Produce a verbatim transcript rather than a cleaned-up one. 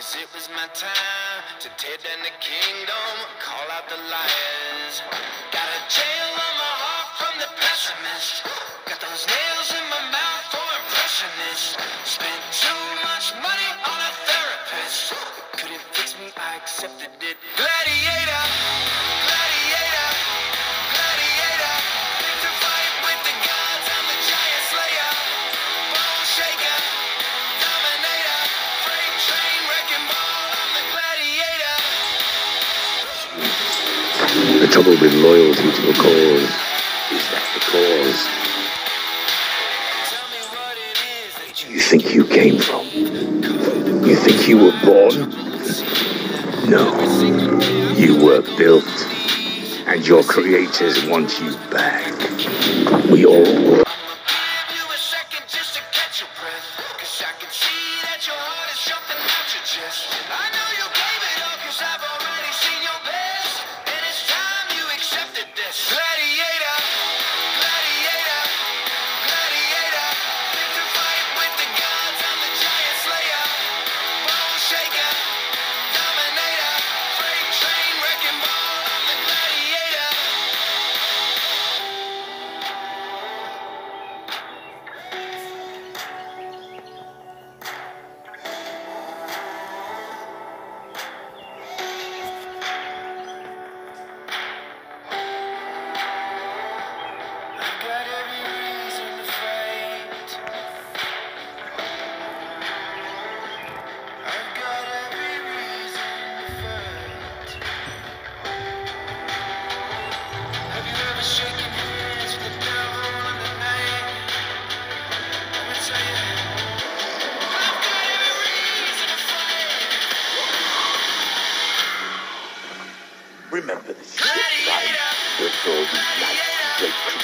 It was my time to tear down the kingdom, call out the liars. Got a jail on my heart from the pessimist. Got those nails in my mouth for impressionists. Spent too much money on a therapist. Couldn't fix me, I accepted it. Gladiator, gladiator, gladiator. Picked a fight with the gods, I'm the giant slayer. Bone shaker, dominator. Freight train, wrecking ball, I'm the gladiator. The trouble with loyalty to a cause is that the cause Tell me what it is that you you think you came from. You think you were born? No. You were built, and your creators want you back. We all were. give you a second just to catch your breath. Cause I can see that your heart is jumping out your chest. I know you gave it up cause I've already seen your best. And it's time you accepted this. Gladiator, gladiator, gladiator. Picked a fight with the gods, I'm the giant slayer. Bone shaker, dominator. Freight train, wrecking ball, I'm the gladiator. I've got every reason to fight. I've got every reason to fight. Have you ever shaken hands with the devil in the night? Let me tell you, I've got every reason to fight. Remember the ship, right? Gladiator, Where it's all these nice, great